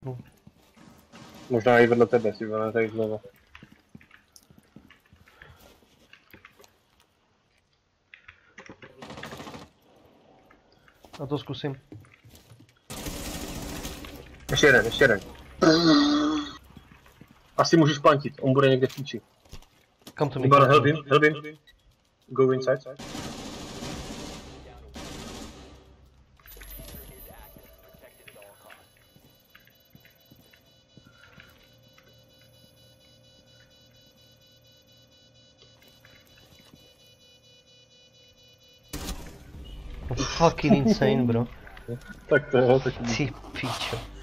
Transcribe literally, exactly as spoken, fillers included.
No. Možná i vedle tebe si bude tady znovu. A to zkusím. Ještě jeden, ještě jeden. Asi můžeš plantit, on bude někde v píči. Come to me. Iban, help him, help him. Go inside. Fucking insane, bro. Tak to jo, tak Ty pičo.